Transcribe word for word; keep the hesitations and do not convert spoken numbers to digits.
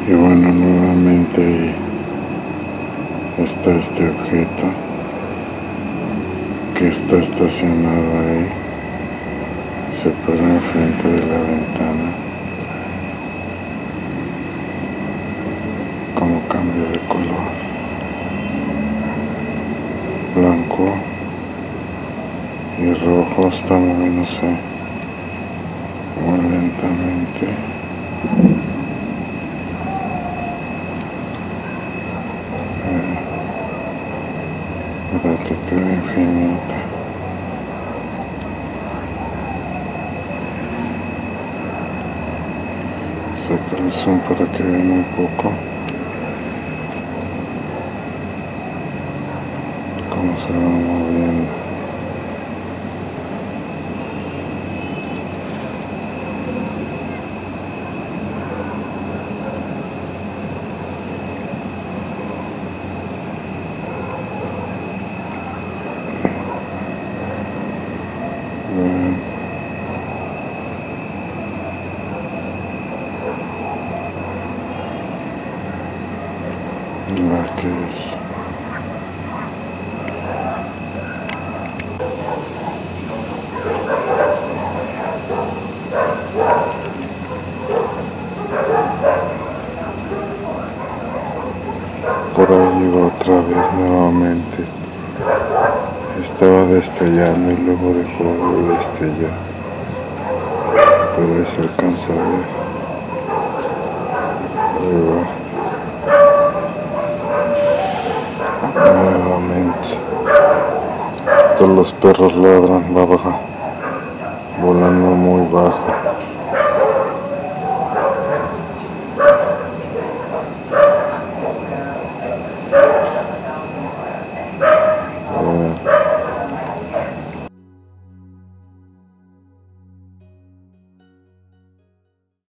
Y bueno, nuevamente ahí está este objeto que está estacionado ahí, se pone enfrente de la ventana. Como cambio de color, blanco y rojo, está moviéndose muy lentamente. Eh, gratitud infinita. Saca el zoom para que vean un poco cómo se va moviendo. Vean. La que es. Por ahí iba otra vez nuevamente. Estaba destellando y luego dejó de destellar. Pero ahí se alcanza a ver. Ahí va. Nuevamente. Todos los perros ladran, va baja, volando muy bajo.